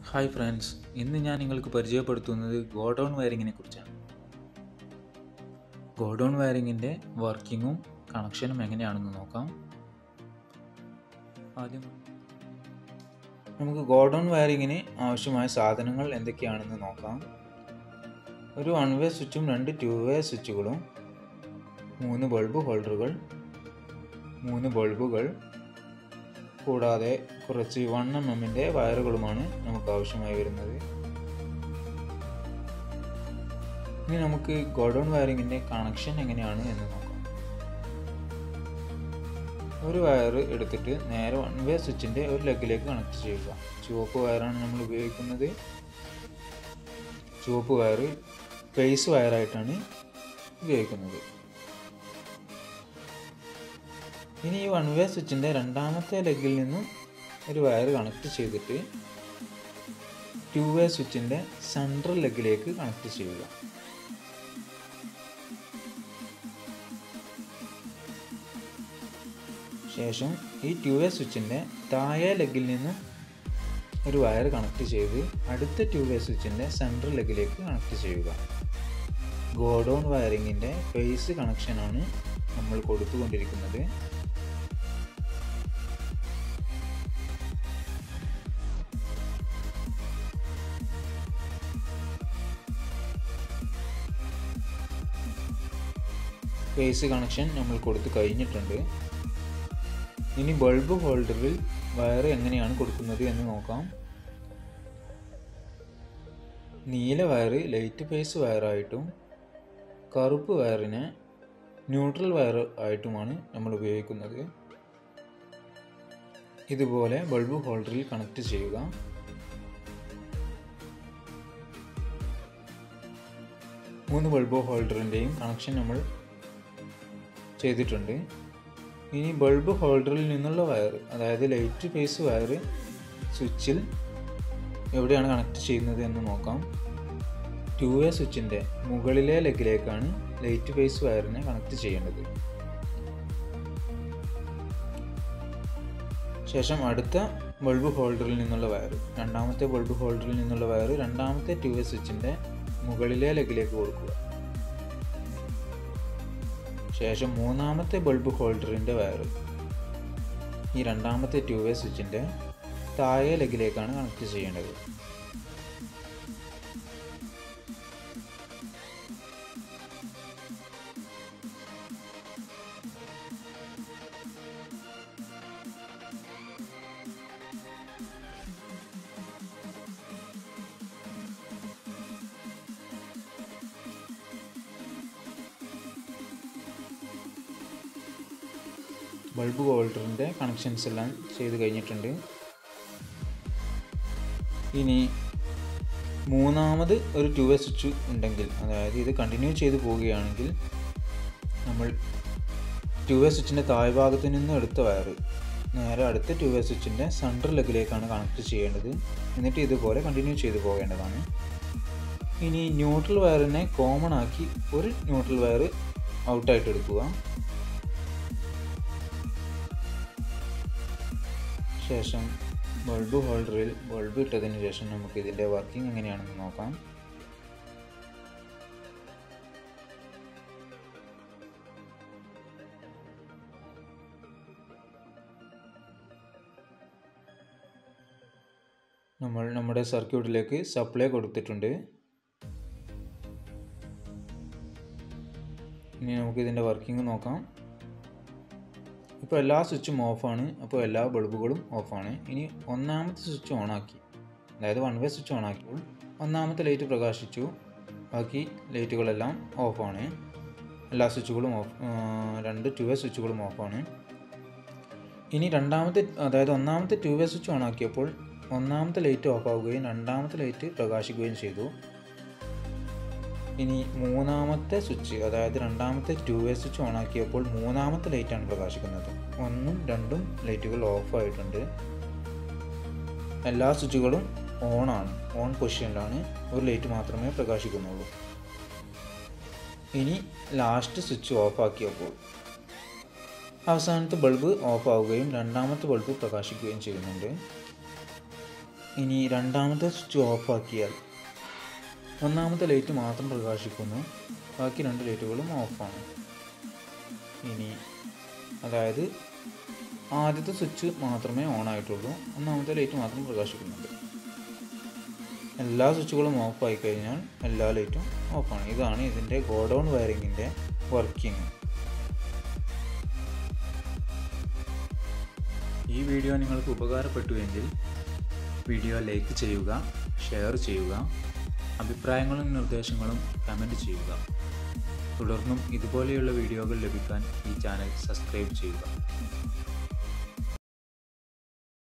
Hi friends, ഇന്ന് ഞാൻ നിങ്ങൾക്ക് പരിചയപ്പെടുത്തുന്നത് ഗോഡൗൺ വയറിങ്ങിനെ കുറിച്ചാണ്. ഗോഡൗൺ വയറിങ്ങിൻ്റെ വർക്കിങ്ങും കണക്ഷനും എങ്ങനെയാണെന്ന് നോക്കാം. ആദ്യം നമുക്ക് ഗോഡൗൺ വയറിങ്ങിന് ആവശ്യമായ സാധനങ്ങൾ എന്തൊക്കെയാണെന്ന് നോക്കാം. ഒരു 1 വേ സ്വിച്ചും 2 2 വേ സ്വിച്ചുകളും, 3 ബൾബ് ഹോൾഡറുകൾ, 3 ബൾബുകൾ കൂടാതെ കുറച്ച് 1 mm വയറുകളുമാണ് നമുക്ക് ആവശ്യമായി വരുന്നത്. ഇനി നമുക്ക് ഗോഡൗൺ വയറിങ്ങിൻ്റെ കണക്ഷൻ എങ്ങനെയാണ് എന്ന് നോക്കാം. ഒരു വയർ എടുത്തിട്ട് നേരെ 1 വേ സ്വിച്ചിൻ്റെ ഒരു ലെഗിലേക്ക് കണക്ട് ചെയ്യുക. ചുവപ്പ് വയറാണ് നമ്മൾ ഉപയോഗിക്കുന്നത്. ചുവപ്പ് വയർ ഫേസ് വയറായിട്ടാണ് ഉപയോഗിക്കുന്നത്. ഇനി ഈ 1 വേ സ്വിച്ചിൻ്റെ രണ്ടാമത്തെ ലെഗിൽ നിന്നും ഒരു വയർ കണക്ട് ചെയ്തിട്ട് 2 വേ സ്വിച്ചിൻ്റെ സെൻട്രൽ ലെഗിലേക്ക് കണക്ട് ചെയ്യുക. ശേഷം ഈ 2 വേ സ്വിച്ചിൻ്റെ താഴെ ലെഗിൽ നിന്നും ഒരു വയർ കണക്ട് ചെയ്ത് അടുത്ത 2 വേ സ്വിച്ചിൻ്റെ സെൻട്രൽ ലെഗിലേക്ക് കണക്ട് ചെയ്യുക. ഗോഡൗൺ വയറിങ്ങിൻ്റെ ഫേസ് കണക്ഷനാണ് നമ്മൾ കൊടുത്തുകൊണ്ടിരിക്കുന്നത്. ഫേസ് കണക്ഷൻ നമ്മൾ കൊടുത്തു കഴിഞ്ഞിട്ടുണ്ട്. ഇനി ബൾബ് ഹോൾഡറിൽ വയർ എങ്ങനെയാണ് കൊടുക്കുന്നത് എന്ന് നോക്കാം. നീല വയർ ലൈറ്റ് ഫേസ് വയറായിട്ടും കറുപ്പ് വയറിനെ ന്യൂട്രൽ വയർ ആയിട്ടുമാണ് നമ്മൾ ഉപയോഗിക്കുന്നത്. ഇതുപോലെ ബൾബ് ഹോൾഡറിൽ കണക്ട് ചെയ്യുക. മൂന്ന് ബൾബ് ഹോൾഡറിൻ്റെയും കണക്ഷൻ നമ്മൾ ചെയ്തിട്ടുണ്ട്. ഇനി ബൾബ് ഹോൾഡറിൽ നിന്നുള്ള വയർ, അതായത് ലൈറ്റ് ഫേസ് വയർ സ്വിച്ചിൽ എവിടെയാണ് കണക്ട് ചെയ്യുന്നത് എന്ന് നോക്കാം. 2 വേ സ്വിച്ചിൻ്റെ മുകളിലെ ലെഗിലേക്കാണ് ലൈറ്റ് ഫേസ് വയറിനെ കണക്ട് ചെയ്യേണ്ടത്. ശേഷം അടുത്ത ബൾബ് ഹോൾഡറിൽ നിന്നുള്ള വയർ, രണ്ടാമത്തെ ബൾബ് ഹോൾഡറിൽ നിന്നുള്ള വയർ രണ്ടാമത്തെ 2 വേ സ്വിച്ചിൻ്റെ മുകളിലെ ലെഗിലേക്ക് കൊടുക്കുക. ശേഷം മൂന്നാമത്തെ ബൾബ് ഹോൾഡറിൻ്റെ വയർ ഈ രണ്ടാമത്തെ 2 വേ സ്വിച്ചിൻ്റെ താഴെ ലെഗിലേക്കാണ് കണക്ട് ചെയ്യേണ്ടത്. ബൾബ് ഹോൾഡറിൻ്റെ കണക്ഷൻസ് എല്ലാം ചെയ്ത് കഴിഞ്ഞിട്ടുണ്ട്. ഇനി മൂന്നാമത് ഒരു 2 വേ സ്വിച്ച് ഉണ്ടെങ്കിൽ, അതായത് ഇത് കണ്ടിന്യൂ ചെയ്ത് പോവുകയാണെങ്കിൽ നമ്മൾ 2 വേ സ്വിച്ചിൻ്റെ താഴ്ഭാഗത്ത് നിന്ന് എടുത്ത വയർ നേരെ അടുത്ത 2 വേ സ്വിച്ചിൻ്റെ സെൻട്രൽ ലെഗിലേക്കാണ് കണക്ട് ചെയ്യേണ്ടത്. എന്നിട്ട് ഇതുപോലെ കണ്ടിന്യൂ ചെയ്ത് പോകേണ്ടതാണ്. ഇനി ന്യൂട്രൽ വയറിനെ കോമൺ ആക്കി ഒരു ന്യൂട്രൽ വയർ ഔട്ടായിട്ട് എടുക്കുക. ശേഷം ബൾബ് ഹോൾഡറിൽ ബൾബ് ഇട്ടതിന് ശേഷം നമുക്ക് ഇതിൻ്റെ വർക്കിംഗ് എങ്ങനെയാണെന്ന് നോക്കാം. നമ്മൾ നമ്മുടെ സർക്യൂട്ടിലേക്ക് സപ്ലൈ കൊടുത്തിട്ടുണ്ട്. ഇനി നമുക്ക് ഇതിൻ്റെ വർക്കിംഗ് നോക്കാം. ഇപ്പോൾ എല്ലാ സ്വിച്ചും ഓഫാണ്. അപ്പോൾ എല്ലാ ബൾബുകളും ഓഫാണ്. ഇനി ഒന്നാമത്തെ സ്വിച്ച് ഓണാക്കി, അതായത് 1 വേ സ്വിച്ച് ഓണാക്കിയപ്പോൾ ഒന്നാമത്തെ ലൈറ്റ് പ്രകാശിച്ചു. ബാക്കി ലൈറ്റുകളെല്ലാം ഓഫാണ്. എല്ലാ സ്വിച്ചുകളും ഓഫ്, 2 2 വേ സ്വിച്ചുകളും ഓഫാണ്. ഇനി അതായത് ഒന്നാമത്തെ 2 വേ സ്വിച്ച് ഓണാക്കിയപ്പോൾ ഒന്നാമത്തെ ലൈറ്റ് ഓഫാവുകയും രണ്ടാമത്തെ ലൈറ്റ് പ്രകാശിക്കുകയും ചെയ്തു. ഇനി മൂന്നാമത്തെ സ്വിച്ച്, അതായത് രണ്ടാമത്തെ 2 വേ സ്വിച്ച് ഓണാക്കിയപ്പോൾ മൂന്നാമത്തെ ലൈറ്റാണ് പ്രകാശിക്കുന്നത്. 1ഉം 2ഉം ലൈറ്റുകൾ ഓഫായിട്ടുണ്ട്. എല്ലാ സ്വിച്ചുകളും ഓണാണ്, ഓൺ പൊസിഷനിലാണ്. ഒരു ലൈറ്റ് മാത്രമേ പ്രകാശിക്കുന്നുള്ളൂ. ഇനി ലാസ്റ്റ് സ്വിച്ച് ഓഫാക്കിയപ്പോൾ അവസാനത്തെ ബൾബ് ഓഫ് ആവുകയും രണ്ടാമത്തെ ബൾബ് പ്രകാശിക്കുകയും ചെയ്യുന്നുണ്ട്. ഇനി രണ്ടാമത്തെ സ്വിച്ച് ഓഫാക്കിയാൽ ഒന്നാമത്തെ ലൈറ്റ് മാത്രം പ്രകാശിക്കുന്നു, ബാക്കി 2 ലൈറ്റുകളും ഓഫാണ്. ഇനി അതായത് ആദ്യത്തെ സ്വിച്ച് മാത്രമേ ഓൺ ആയിട്ടുള്ളൂ, ഒന്നാമത്തെ ലൈറ്റ് മാത്രം പ്രകാശിക്കുന്നുണ്ട്. എല്ലാ സ്വിച്ചുകളും ഓഫ് ആയി കഴിഞ്ഞാൽ എല്ലാ ലൈറ്റും ഓഫാണ്. ഇതാണ് ഇതിൻ്റെ ഗോഡൗൺ വയറിങ്ങിൻ്റെ വർക്കിംഗ്. ഈ വീഡിയോ നിങ്ങൾക്ക് ഉപകാരപ്പെട്ടുവെങ്കിൽ വീഡിയോ ലൈക്ക് ചെയ്യുക, ഷെയർ ചെയ്യുക, അഭിപ്രായങ്ങളും നിർദ്ദേശങ്ങളും കമൻറ്റ് ചെയ്യുക. തുടർന്നും ഇതുപോലെയുള്ള വീഡിയോകൾ ലഭിക്കാൻ ഈ ചാനൽ സബ്സ്ക്രൈബ് ചെയ്യുക.